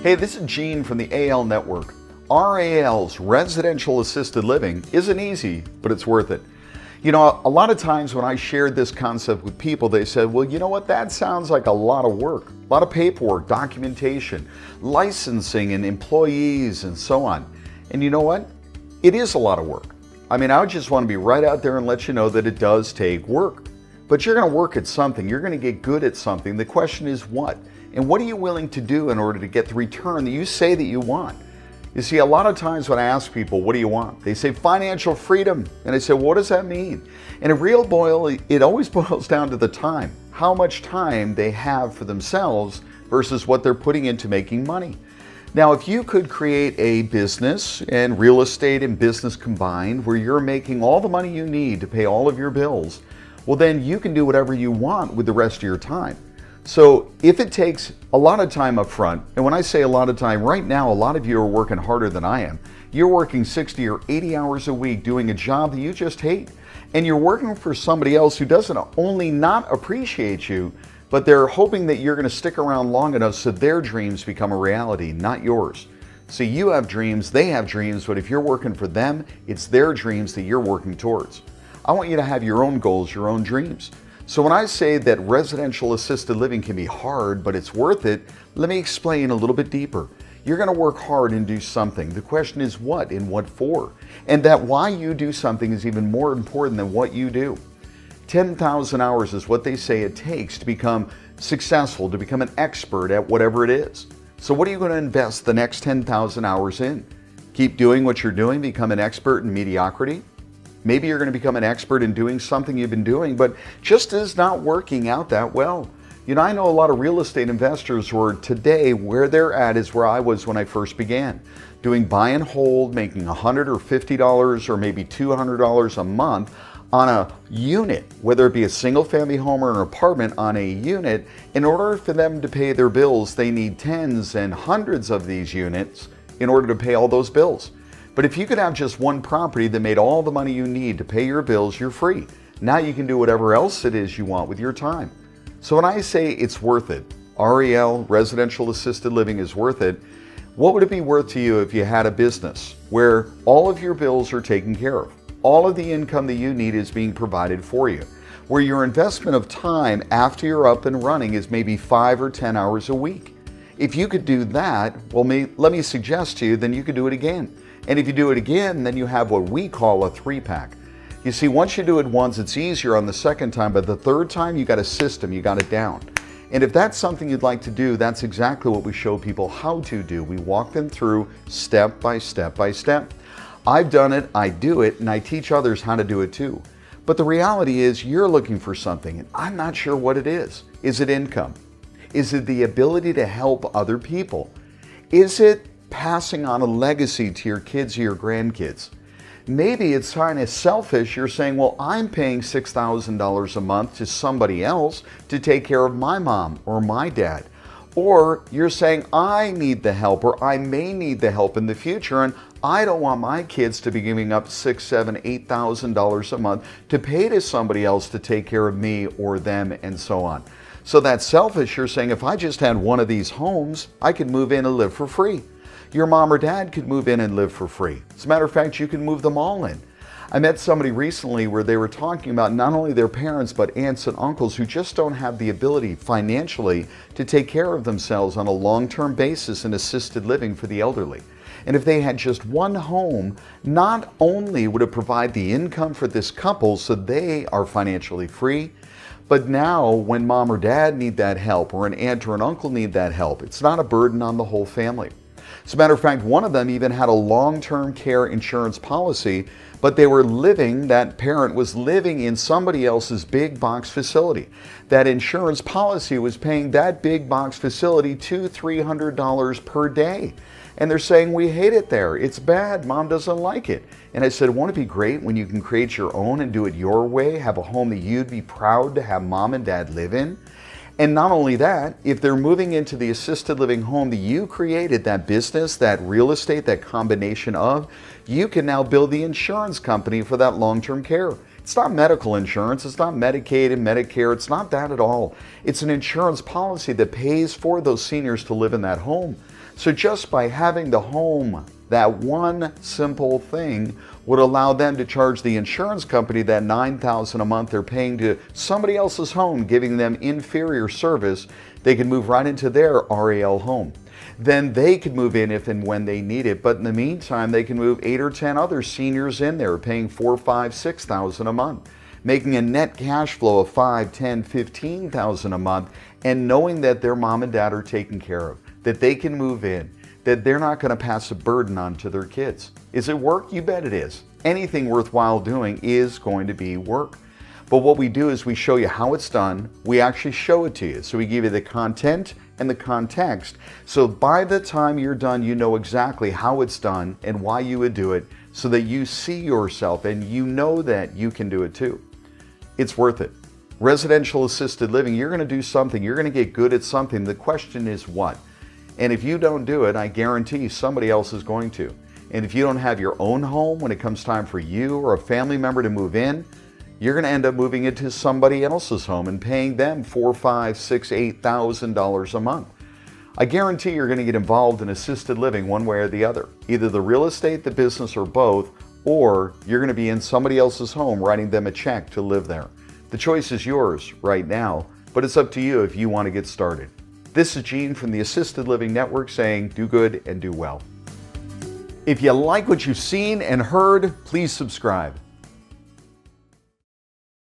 Hey, this is Gene from the AL Network. RAL's residential assisted living isn't easy, but it's worth it. You know, a lot of times when I shared this concept with people, they said, well, you know what, that sounds like a lot of work, a lot of paperwork, documentation, licensing and employees and so on. And you know what? It is a lot of work. I mean, I just want to be right out there and let you know that it does take work. But you're going to work at something. You're going to get good at something. The question is what? And what are you willing to do in order to get the return that you say that you want? You see, a lot of times when I ask people, what do you want? They say financial freedom. And I say, well, what does that mean? And it always boils down to the time. How much time they have for themselves versus what they're putting into making money. Now, if you could create a business, and real estate and business combined, where you're making all the money you need to pay all of your bills, well, then you can do whatever you want with the rest of your time. So if it takes a lot of time up front, and when I say a lot of time, right now, a lot of you are working harder than I am. You're working 60 or 80 hours a week doing a job that you just hate. And you're working for somebody else who doesn't only not appreciate you, but they're hoping that you're going to stick around long enough so their dreams become a reality, not yours. See, you have dreams, they have dreams, but if you're working for them, it's their dreams that you're working towards. I want you to have your own goals, your own dreams. So when I say that residential assisted living can be hard, but it's worth it, let me explain a little bit deeper. You're going to work hard and do something. The question is what and what for? And that why you do something is even more important than what you do. 10,000 hours is what they say it takes to become successful, to become an expert at whatever it is. So what are you going to invest the next 10,000 hours in? Keep doing what you're doing, become an expert in mediocrity? Maybe you're going to become an expert in doing something you've been doing, but just is not working out that well. You know, I know a lot of real estate investors where today where they're at is where I was when I first began. Doing buy and hold, making $100 or $50 or maybe $200 a month on a unit, whether it be a single family home or an apartment on a unit. In order for them to pay their bills, they need tens and hundreds of these units in order to pay all those bills. But if you could have just one property that made all the money you need to pay your bills, you're free. Now you can do whatever else it is you want with your time. So when I say it's worth it, REL, residential assisted living, is worth it, what would it be worth to you if you had a business where all of your bills are taken care of? All of the income that you need is being provided for you, where your investment of time after you're up and running is maybe 5 or 10 hours a week. If you could do that, well, let me suggest to you, then you could do it again. And if you do it again, then you have what we call a 3-pack. You see, once you do it once, it's easier on the second time, but the third time, you got a system, you got it down. And if that's something you'd like to do, that's exactly what we show people how to do. We walk them through step by step by step. I've done it, I do it, and I teach others how to do it too. But the reality is you're looking for something, and I'm not sure what it is. Is it income? Is it the ability to help other people? Is it passing on a legacy to your kids or your grandkids? Maybe it's kind of selfish. You're saying, well, I'm paying $6,000 a month to somebody else to take care of my mom or my dad. Or you're saying, I need the help, or I may need the help in the future, and I don't want my kids to be giving up $6,000, $7,000, $8,000 a month to pay to somebody else to take care of me or them, and so on. So that's selfish. You're saying, if I just had one of these homes, I could move in and live for free. Your mom or dad could move in and live for free. As a matter of fact, you can move them all in. I met somebody recently where they were talking about not only their parents, but aunts and uncles who just don't have the ability financially to take care of themselves on a long-term basis in assisted living for the elderly. And if they had just one home, not only would it provide the income for this couple so they are financially free, but now when mom or dad need that help, or an aunt or an uncle need that help, it's not a burden on the whole family. As a matter of fact, one of them even had a long-term care insurance policy, but that parent was living in somebody else's big box facility. That insurance policy was paying that big box facility $200, $300 per day. And they're saying, we hate it there. It's bad. Mom doesn't like it. And I said, won't it be great when you can create your own and do it your way, have a home that you'd be proud to have mom and dad live in? And not only that, if they're moving into the assisted living home that you created, that business, that real estate, that combination of, you can now build the insurance company for that long-term care. It's not medical insurance, it's not Medicaid and Medicare, it's not that at all. It's an insurance policy that pays for those seniors to live in that home. So just by having the home, that one simple thing would allow them to charge the insurance company that $9,000 a month they're paying to somebody else's home, giving them inferior service. They can move right into their RAL home. Then they could move in if and when they need it. But in the meantime, they can move 8 or 10 other seniors in there, paying $4,000, $5,000, $6,000 a month, making a net cash flow of $5,000, $10,000, $15,000 a month, and knowing that their mom and dad are taken care of, that they can move in, that they're not going to pass a burden on to their kids. Is it work? You bet it is. Anything worthwhile doing is going to be work. But what we do is we show you how it's done. We actually show it to you. So we give you the content and the context. So by the time you're done, you know exactly how it's done and why you would do it, so that you see yourself and you know that you can do it too. It's worth it. Residential assisted living, you're going to do something. You're going to get good at something. The question is what? And if you don't do it, I guarantee somebody else is going to. And if you don't have your own home when it comes time for you or a family member to move in, you're going to end up moving into somebody else's home and paying them $4,000, $5,000, $6,000, $8,000 a month. I guarantee you're going to get involved in assisted living one way or the other, either the real estate, the business, or both, or you're going to be in somebody else's home writing them a check to live there. The choice is yours right now, but it's up to you if you want to get started. This is Gene from the Assisted Living Network saying do good and do well. If you like what you've seen and heard, please subscribe.